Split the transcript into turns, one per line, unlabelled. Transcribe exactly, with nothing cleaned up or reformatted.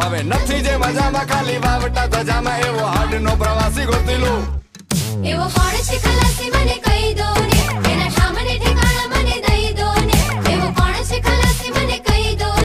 હવે નથી જે મજામાં ખાલી વાવટા ધજામાં એવો હાડ નો પ્રવાસી ગોતી લો
એવો હોડ છે ખલાસી